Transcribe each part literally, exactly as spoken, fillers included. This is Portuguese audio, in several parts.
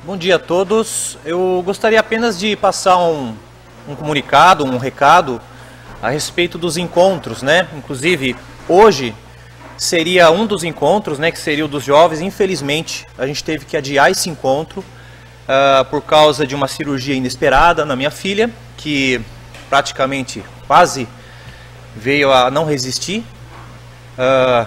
Bom dia a todos. Eu gostaria apenas de passar um, um comunicado, um recado a respeito dos encontros, né? Inclusive, hoje seria um dos encontros, né, que seria o dos jovens. Infelizmente, a gente teve que adiar esse encontro uh, por causa de uma cirurgia inesperada na minha filha, que praticamente quase veio a não resistir uh,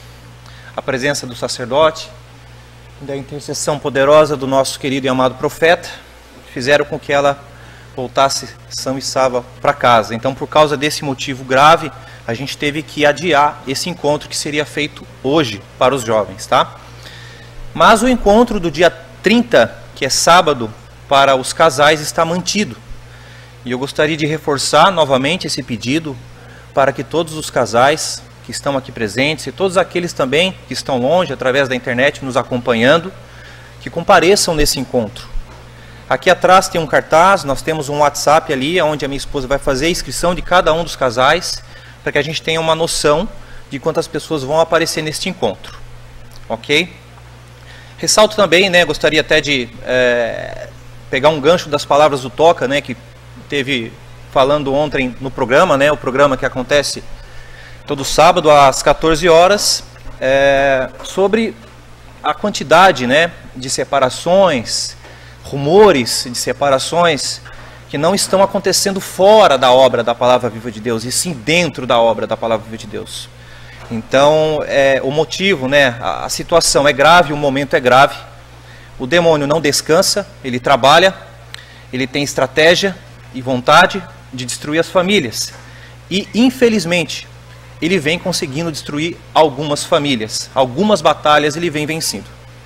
à presença do sacerdote, da intercessão poderosa do nosso querido e amado profeta, fizeram com que ela voltasse sã e salva para casa. Então, por causa desse motivo grave, a gente teve que adiar esse encontro que seria feito hoje para os jovens, tá? Mas o encontro do dia trinta, que é sábado, para os casais está mantido. E eu gostaria de reforçar novamente esse pedido para que todos os casais que estão aqui presentes e todos aqueles também que estão longe, através da internet, nos acompanhando, que compareçam nesse encontro. Aqui atrás tem um cartaz, nós temos um WhatsApp ali, onde a minha esposa vai fazer a inscrição de cada um dos casais, para que a gente tenha uma noção de quantas pessoas vão aparecer neste encontro. Ok? Ressalto também, né, gostaria até de é, pegar um gancho das palavras do Toca, né, que teve falando ontem no programa, né, o programa que acontece todo sábado às quatorze horas, é, sobre a quantidade, né, de separações, rumores de separações que não estão acontecendo fora da obra da Palavra Viva de Deus, e sim dentro da obra da Palavra Viva de Deus. Então, é, o motivo, né, a, a situação é grave, o momento é grave, o demônio não descansa, ele trabalha, ele tem estratégia e vontade de destruir as famílias, e infelizmente ele vem conseguindo destruir algumas famílias, algumas batalhas ele vem vencendo.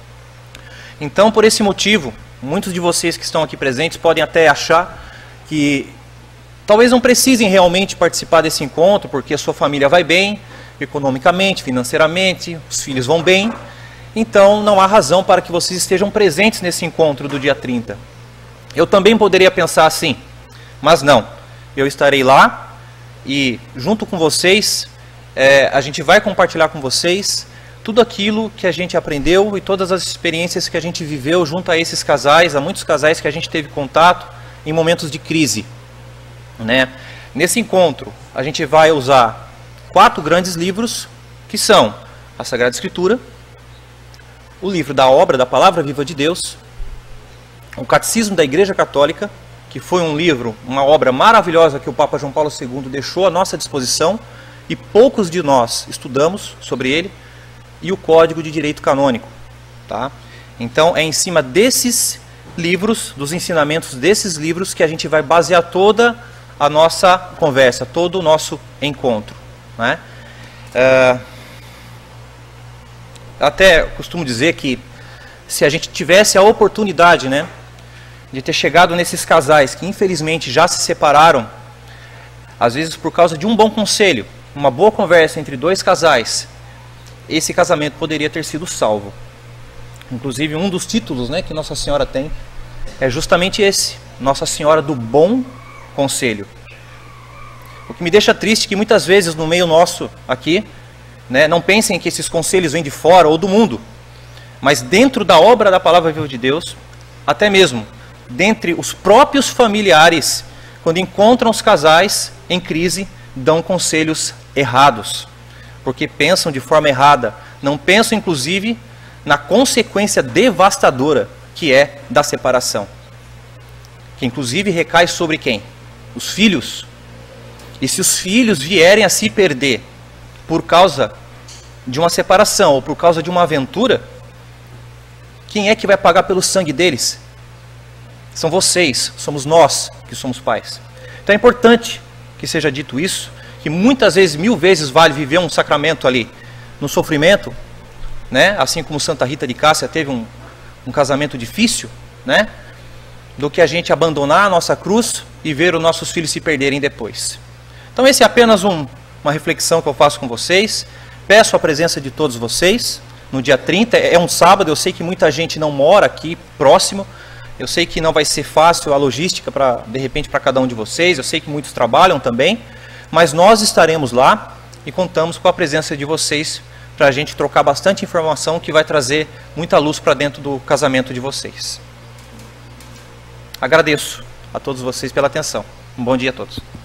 Então, por esse motivo, muitos de vocês que estão aqui presentes podem até achar que talvez não precisem realmente participar desse encontro, porque a sua família vai bem, economicamente, financeiramente, os filhos vão bem, então não há razão para que vocês estejam presentes nesse encontro do dia trinta. Eu também poderia pensar assim, mas não, eu estarei lá e junto com vocês, É, a gente vai compartilhar com vocês tudo aquilo que a gente aprendeu e todas as experiências que a gente viveu junto a esses casais, a muitos casais que a gente teve contato em momentos de crise, né? Nesse encontro, a gente vai usar quatro grandes livros, que são a Sagrada Escritura, o livro da obra da Palavra Viva de Deus, o Catecismo da Igreja Católica, que foi um livro, uma obra maravilhosa que o Papa João Paulo segundo deixou à nossa disposição, e poucos de nós estudamos sobre ele, e o Código de Direito Canônico, tá? Então é em cima desses livros, dos ensinamentos desses livros, que a gente vai basear toda a nossa conversa, todo o nosso encontro, né? É... Até costumo dizer que se a gente tivesse a oportunidade, né, de ter chegado nesses casais que infelizmente já se separaram, às vezes por causa de um bom conselho, uma boa conversa entre dois casais, esse casamento poderia ter sido salvo. Inclusive, um dos títulos, né, que Nossa Senhora tem é justamente esse, Nossa Senhora do Bom Conselho. O que me deixa triste é que muitas vezes no meio nosso aqui, né, não pensem que esses conselhos vêm de fora ou do mundo, mas dentro da obra da Palavra Viva de Deus, até mesmo dentre os próprios familiares, quando encontram os casais em crise, dão conselhos errados, porque pensam de forma errada, não pensam inclusive na consequência devastadora que é da separação, que inclusive recai sobre quem? Os filhos. E se os filhos vierem a se perder por causa de uma separação ou por causa de uma aventura, quem é que vai pagar pelo sangue deles? São vocês, somos nós que somos pais. Então é importante que seja dito isso, que muitas vezes, mil vezes vale viver um sacramento ali no sofrimento, né? Assim como Santa Rita de Cássia teve um, um casamento difícil, né? Do que a gente abandonar a nossa cruz e ver os nossos filhos se perderem depois. Então esse é apenas um, uma reflexão que eu faço com vocês. Peço a presença de todos vocês no dia trinta, é um sábado, eu sei que muita gente não mora aqui próximo, eu sei que não vai ser fácil a logística para, de repente, para cada um de vocês, eu sei que muitos trabalham também, mas nós estaremos lá e contamos com a presença de vocês para a gente trocar bastante informação que vai trazer muita luz para dentro do casamento de vocês. agradeço a todos vocês pela atenção. Um bom dia a todos.